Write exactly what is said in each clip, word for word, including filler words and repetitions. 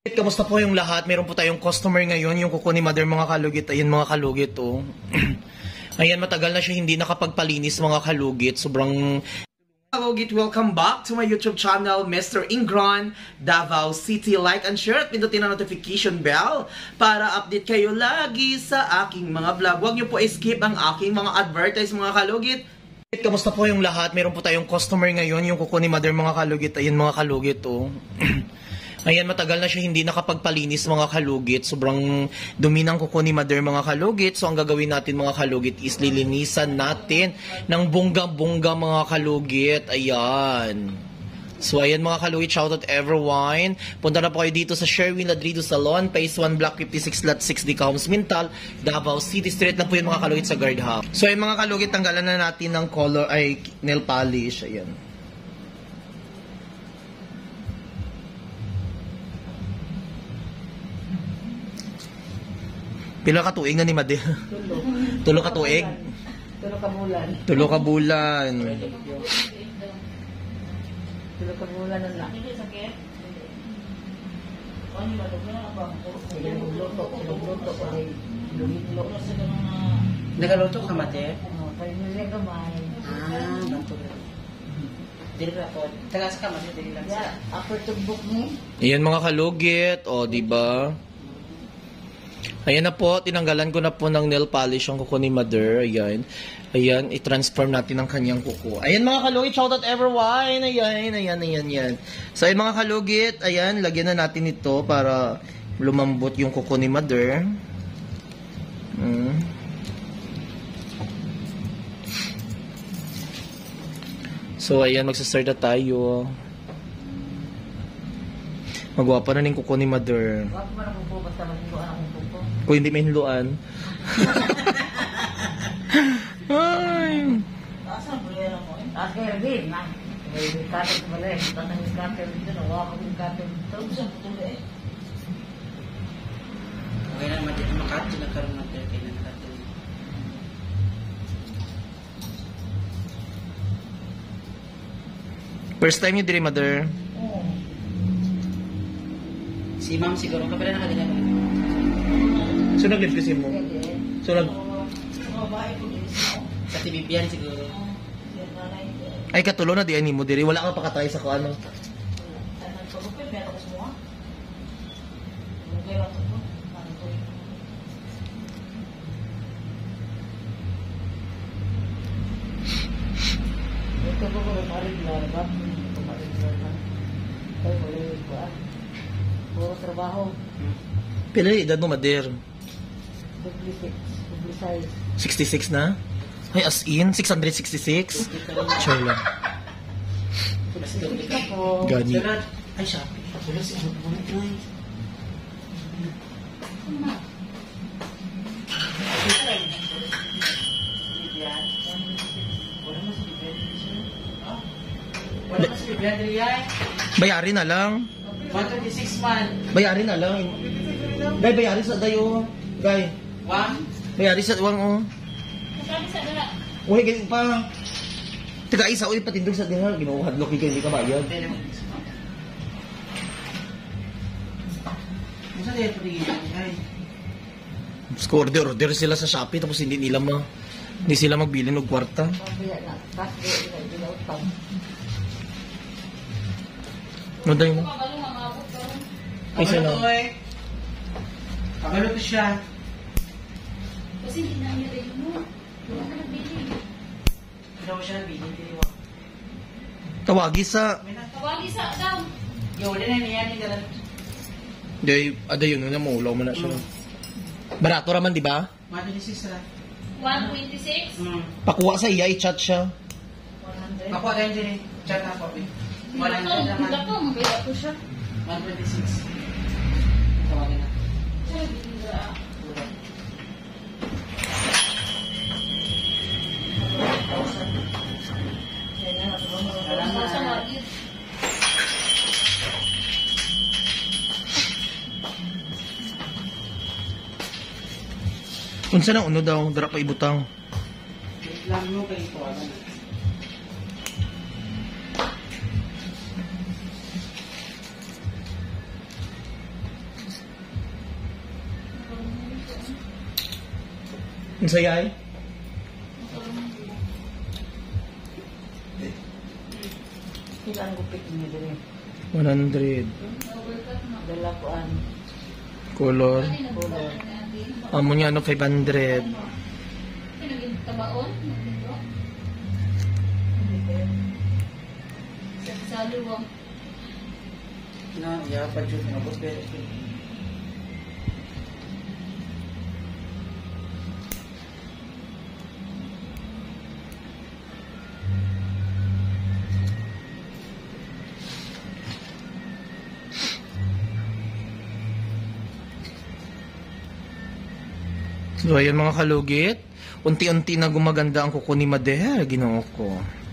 Kamusta po yung lahat? Meron po tayong customer ngayon, yung kuko ni Mother, mga kalugit. Ayun mga kalugit, oh. Ayan, matagal na siya hindi nakapagpalinis, mga kalugit. Sobrang... Kalugit, welcome back to my YouTube channel, Mister Ingron, Davao City. Like and share at pindutin ang notification bell para update kayo lagi sa aking mga vlog. Huwag niyo po skip ang aking mga advertise, mga kalugit. Kamusta po yung lahat? Meron po tayong customer ngayon, yung kuko ni Mother, mga kalugit. Ayun mga kalugit, oh. Ayan, matagal na siya hindi nakapagpalinis, mga kalugit. Sobrang dumi ng kuko ni Mother, mga kalugit. So, ang gagawin natin, mga kalugit, is lilinisan natin ng bongga-bongga, mga kalugit. Ayan. So, ayan, mga kalugit, shoutout everyone. Punta na po kayo dito sa Sherwin Ladrido Salon, Phase one, Block fifty-six, Lot six, Dicaums, Mintal, Davao City. Straight lang po yun, mga kalugit, sa guardhouse. So, ayan, mga kalugit, tanggalan na natin ng color, ay, nail polish. Ayan. Pila ka tuig na ni Made? Tulo. Tulo ka tuig? Tulo ka bulan. Tulo ka bulan. Tulo ka bulan na lang. Nagaluto ka, Mate? Oo, kaya nila gamay. Ah, ganito. Dili na po. Taga sa ka, Mate? Dili lang sa. Yeah, upper tugbok ni. Ayan, mga kalugit. O, diba? Ayan na po, tinanggalan ko na po ng nail polish ang kuko ni Mother. Ayan. Ayan, i-transform natin ang kanyang kuko. Ayan, mga kalugit, shoutout everyone. Ayan, ayan, ayan, ayan. So, ayan, mga kalugit, ayan, lagyan na natin ito para lumambot yung kuko ni Mother. Hmm. So, ayan, magsasart na tayo. Magwapa na ning kuko ni Mother. Wag mo na po basta maghiluan akong kuko. Kung hindi may hiluan. Ay. Asa mo yan ako? Asa kaya rin, na. May kato sa balay. Tatang yung kato dito. Nawa ko yung kato dito. Saan po tuloy eh? Okay na, Mate. Makato na karoon, Mate. Okay na, Makato. First time niyo diri, Mother? Oo. Si Ma'am siguro, kapila na kanina. So, nag-live kasi mo? Pwede. So, nag... Mga bahay ko din. Sa T V Bian siguro. Yan na lang ito. Ay, katulo na di ani mo diri. Wala ka pakatry sa kuano. Ay, nagpagupin. Meron ko semua. Mugay lang ito. Ano ko yun? Ito ko ko mareglar ba? Ito mareglar ba? Ay, wala ko ah. Puro trabaho. Pila na edad mo, Mother? Publicity. Publicize. sixty-six na? Ay, as in? six sixty-six? Sure lang. Publicity ko. Gani. Sarad. Ay, Shopee. Wala si Ano. Wala guys. Wala na si Bibian dili ay. Bayari na lang. one twenty-six man. Bayari na lang. Gay, bayari sa dayo. Gay, One. bayari sa wang oh. Uy, ganyan pa. Tiga isa, uy, patindog sa dinner. Ginuhadlok kayo, hindi ka bayad. Masa din ito rin ay. Order, order sila sa Shopee tapos hindi nila ma... Hindi sila magbili ng kwarta. Pabila na. Kasi hindi na utang. No, dayo mo. Ay, sila. Pagalo to eh. Pagalo to siya. Kasi hindi na niya rin mo. Wala ka nagbili. Ginawa siya ng bilin. Tiniwa. Tawagi sa... Tawagi sa daw. Yo, wala na niya. Hindi na lang. Day, ada yun, na mo, ulaw mo na siya. Barato raman, di ba? one twenty-six na. one twenty-six. Hmm. Pakuha sa iya, i-chat siya. one hundred. Ako agad din eh. Chat na ako eh. Wala one ka. hundred naman. Wala ka. Magkaya ko siya. one twenty-six. Tawagin na. Siya, hindi ba? Sa market. Unsa na uno daw, dara pa ibutang. Lang mo kayo ito. Ano? Ang sayay? Ilang gupit niyo din. one hundred. Dala ko an. Color. Color. Amo niya ano, five hundred. Naging tabaon. Sa luwang. Na, ya, pa dyan. Abot pero. So, ayan mga kalugit. Unti-unti na gumaganda ang kuko ni Mader. Ginoo ko.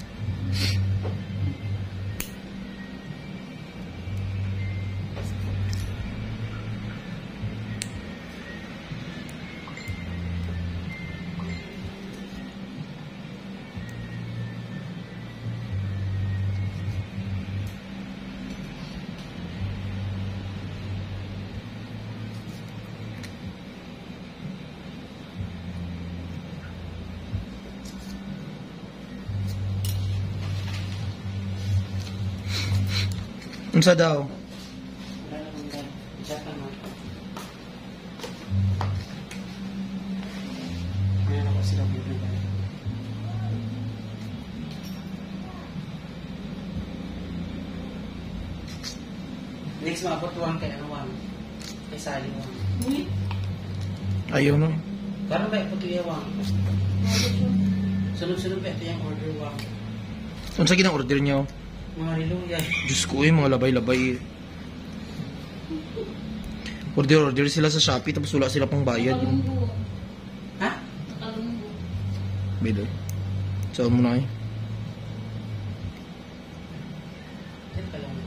Unsa daw? Wala naman yan. Isa ka na. Ayan ako sila muna ba? Next maabot one kay ano one. Kay Sally one. Ayaw no. Karon ba ito tuya one? Sunod-sunod ba ito yung order one? Unsa ginang order niyo? Mga rilo yan. Diyos ko eh, mga labay-labay eh. Order-order sila sa Shopee tapos wala sila pang bayad. Kalunggo. Ha? Kalunggo. Bedo. Saan mo na eh? Yan pa lang.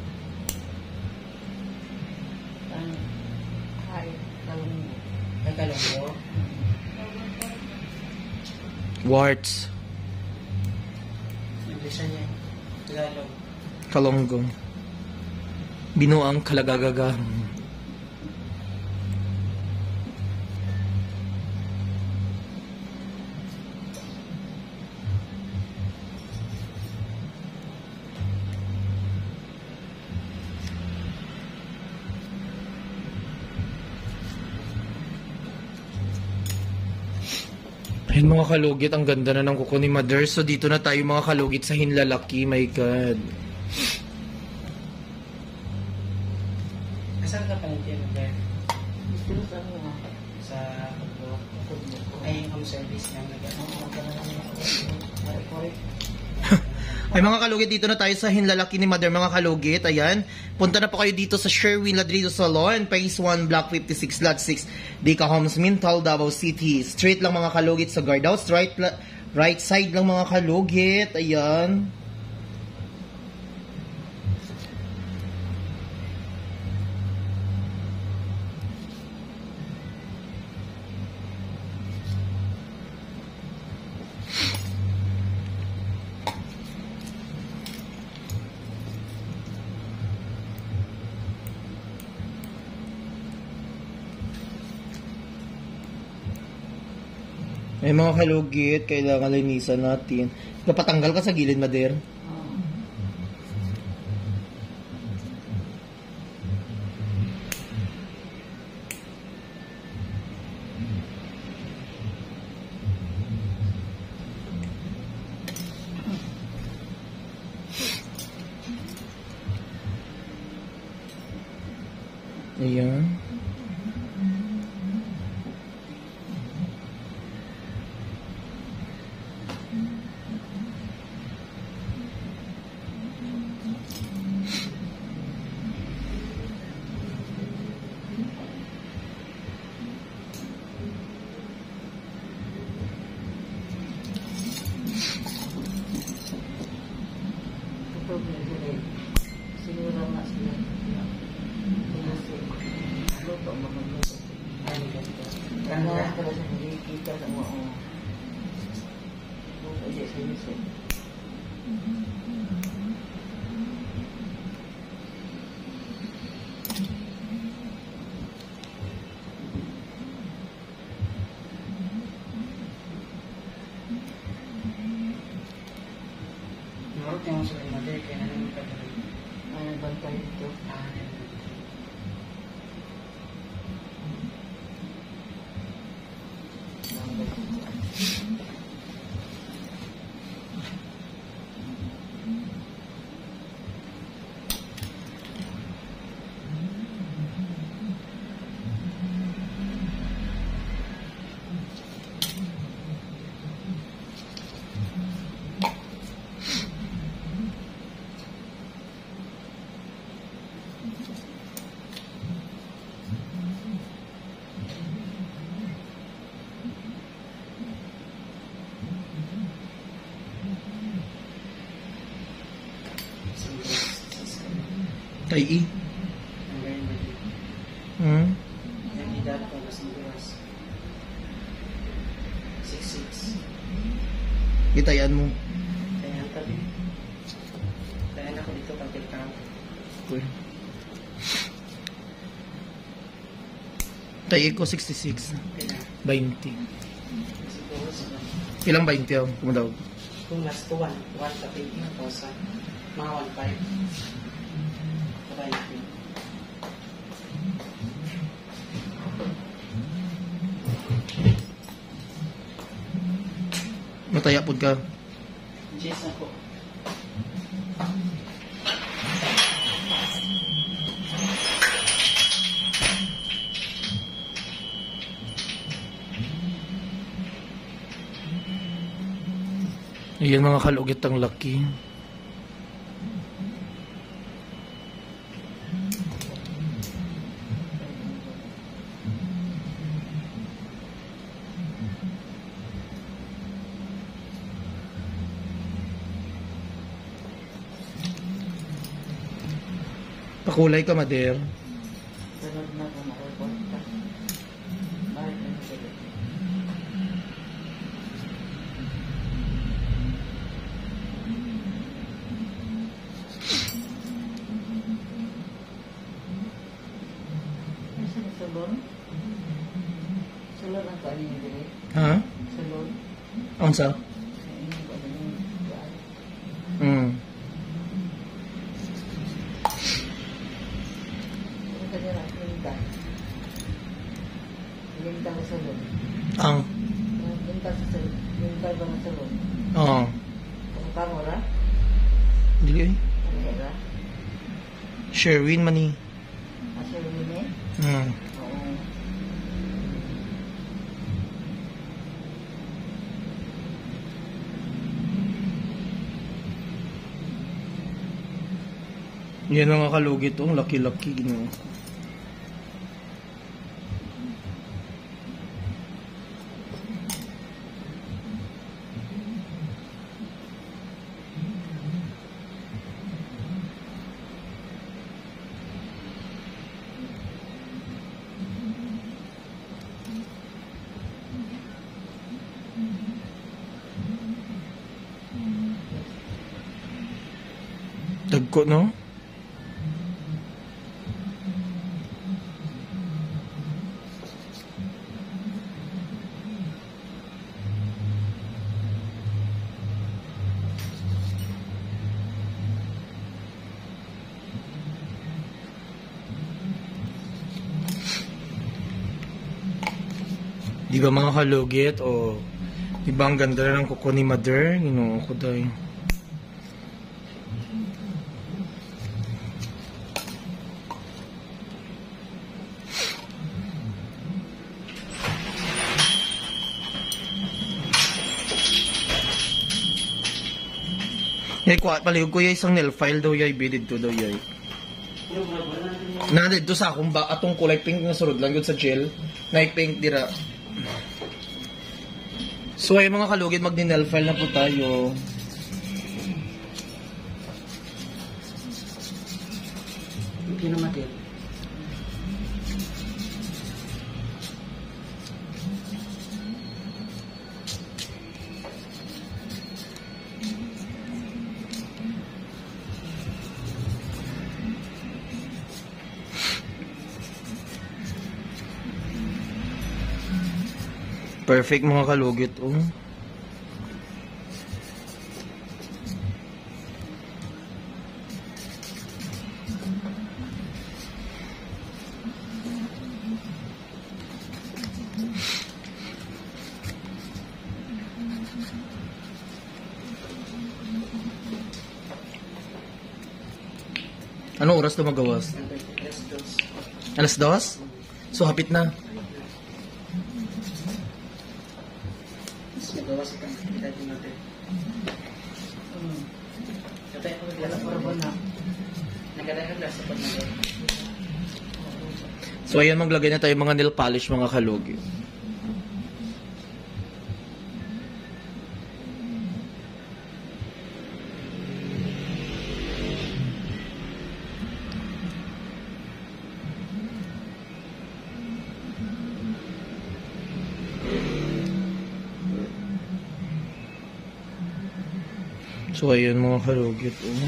Ang ay kalunggo. Ay kalunggo. Warts. English niya. Tagalog. Kalonggong. Binuang kalagagaga. Ayun mga kalugit, ang ganda na ng kuko ni Mother. So dito na tayo mga kalugit sa hinlalaki. My God. Asan ka pa nito yung Ben? Gusto sa mga Sa Pagbo. Ay, yung home service na nag-ano. Ay mga kalugit, dito na tayo sa hinlalaki ni Mother mga kalugit. Ayan. Punta na po kayo dito sa Sherwin Ladrido Salon, Phase one, Block fifty-six, Lot six, Dica Homes, Mintal, Davao City. Straight lang mga kalugit sa guardhouse. Right, right side lang mga kalugit. Ayan. May mga kalugit, kailangan linisan natin. Napatanggal ka sa gilid, Mader. Ayan. Siguro nga sila. Luto, magluto. Kaya ka sa hindi kita sa mga luto siya sa Yusuf. Tay E. Ang gayon ba dito? Hmm? Ang edad ko mas magulas. six six. Itayan mo. Kaya ang tabi. Kaya ako dito pag tilkang. Okay. Tay E ko sixty-six. Kaya twenty. siguro sa Ilang twenty ako? Kumadaw. kung last to one, one kapit na to sa mga one five. Sabay natin. Mataya po ka. Jess na po. Ayan mga kalugit ang laki. Pakulay ka, Mader. Sunod na kung makupunta. Bakit na sila? Nasa na salon? Salon ang kanin yung dili? Ha? Salon? Ang sa? Ayun yung kanin yung daan. Hmm. Ano ka nila? Linda. Linda sa salon. Ang? Linda sa salon. Linda ba ng salon? Oo. Kung kamo ra? Dili eh. Ano ra? Sherwin mani. Asya rin eh? Hmm. Oo. Yan ang kalugit. Ang laki-laki. Ginoo. Dagko, no? Di ba mga kalugit? O, di ba ang ganda na ng kuko ni Mother? Ginoo ko dahil. Yay, kuha, palihog ko yay isang nail file daw yay, bidid to daw yay. Na dito sa akong ba, atong kulay pink nga surod lang yun sa gel. Na pink dira. So ay mga kalugid, magdi-nail file na po tayo. Hindi na matil. Perfect mga kalugit, oh. Anong oras na magawas? Alas dos? So, hapit na. Magawa sa kanila din natin. Hmm. Katay ako Wala naglalas pa ba na? Nagadagan lang sa pagmamahal. So, ayan, maglagay na tayo mga nail polish mga kalugit. So, ayun mga kalugit. Oh.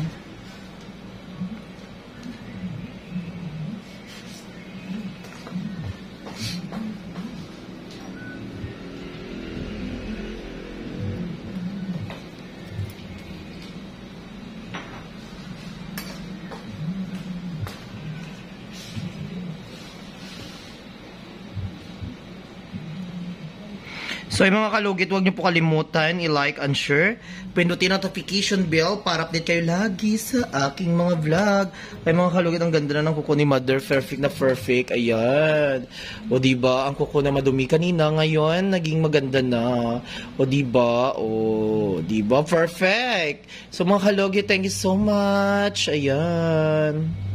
So, yung mga kalugit, huwag niyo po kalimutan i-like and share. Pindutin ang notification bell para update kayo lagi sa aking mga vlog. Ay mga kalugit, ang ganda na ng kuko ni Mother. Perfect na perfect. Ayan. O diba, ang kuko na madumi kanina ngayon, naging maganda na. O diba, o diba, perfect. So mga kalugit, thank you so much. Ayan.